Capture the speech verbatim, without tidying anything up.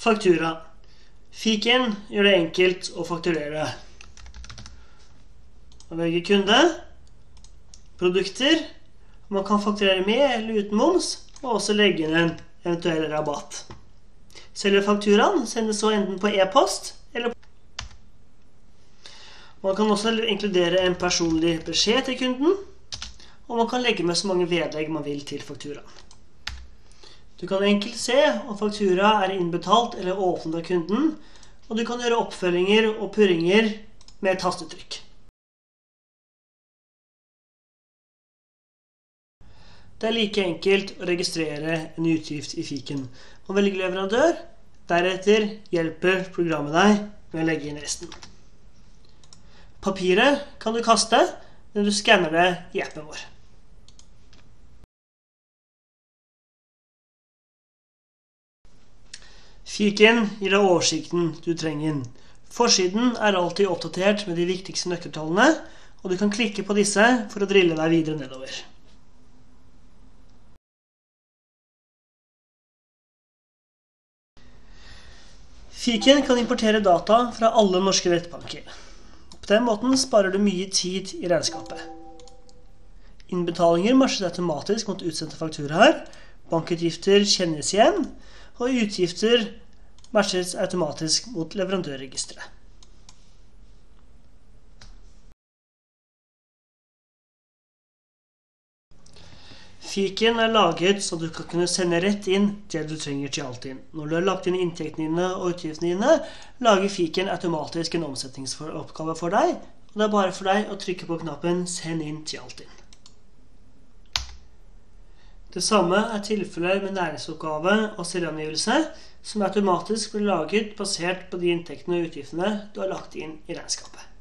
Faktura. Fiken gjør det enkelt å fakturere. Man velger kunde, produkter, man kan fakturere med eller uten moms, og også legge inn en eventuell rabatt. Selve fakturaen sendes så enten på e-post, eller man kan også inkludere en personlig beskjed til kunden, og man kan legge med så mange vedlegg man vil til fakturaen. Du kan enkelt se om faktura er innbetalt eller åpnet av kunden, og du kan gjøre oppfølginger og purringer med tastetrykk. Det er like enkelt å registrere en utgift i fiken. Man velger leverandør, deretter hjelper programmet deg med å legge inn resten. Papiret kan du kaste når du skanner det i appen vår. Fiken gir deg oversikten du trenger. Forsiden er alltid oppdatert med de viktigste nøkkeltallene, og du kan klikke på disse for å drille deg videre nedover. Fiken kan importere data fra alle norske nettbanker. På den måten sparer du mye tid i regnskapet. Innbetalinger matches automatisk mot utsendte fakturaer, bankutgifter kjennes igjen, og utgifter matches automatisk mot leverandørregisteret. Fiken er laget så du kan kunne sende rett inn det du trenger til Altinn. Når du har lagt inn inntektene dine og utgiftene dine, lager Fiken automatisk en omsetningsoppgave for deg, og det er bare for deg å trykke på knappen «Send inn til Altinn». Det samme er tilfellet med næringsoppgave og selvangivelse, som automatisk blir laget basert på de inntektene og utgiftene du har lagt inn i regnskapet.